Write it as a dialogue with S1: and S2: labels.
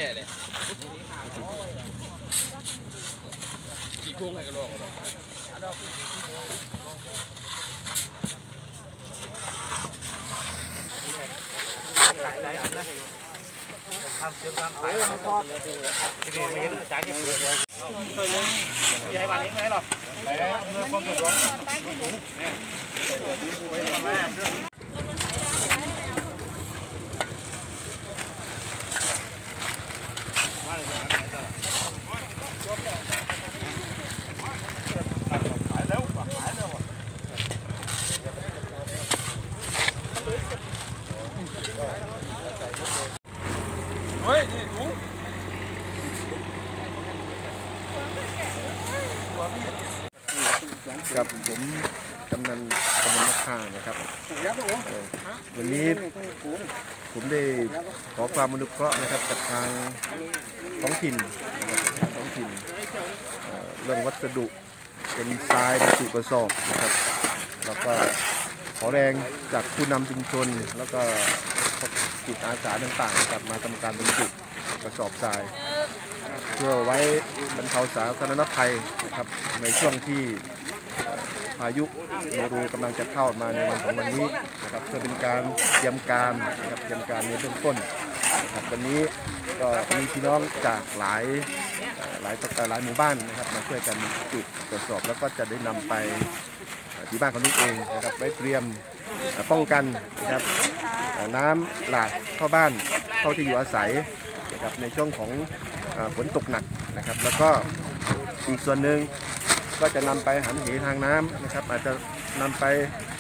S1: เลยกี่กุ้งให้กระโดดหลายอันนะทำเชื่อมกันไปทอดที่นี่ไม่ได้จ่ายเงินเลยเคยเลยยายบ้านนี้ไหมหรอแล้วเมื่อความถูกร้องเฮ้ยนี่ดู
S2: ครับผมกำนันตำบลมะข่านะครับวันนี้ผมได้ขอความอนุเคราะห์นะครับจากทางท้องถิ่นเรื่องวัสดุเป็นทรายบรรจุกระสอบนะครับแล้วก็ขอแรงจากผู้นำชุมชนแล้วก็จิตอาสาต่างๆนะครับมาทำการบรรจุกระสอบทรายเพื่อไว้บรรเทาสาธารณภัยนะครับในช่วงที่พายุโนรูกำลังจะเข้ามาในวันของวันนี้นะครับเพื่อเป็นการเตรียมการนะครับเตรียมการในเบื้องต้นนะครับวันนี้ก็มีพี่น้องจากหลายหมู่บ้านนะครับมาช่วยกันจุดตรวจสอบแล้วก็จะได้นำไปที่บ้านของลูกเองนะครับไว้เตรียมป้องกันนะครับน้ำหลากเข้าบ้านเข้าที่อยู่อาศัยนะครับในช่วงของฝนตกหนักนะครับแล้วก็อีกส่วนหนึ่งก็จะนำไปหันเหทางน้ำนะครับอาจจะนำไป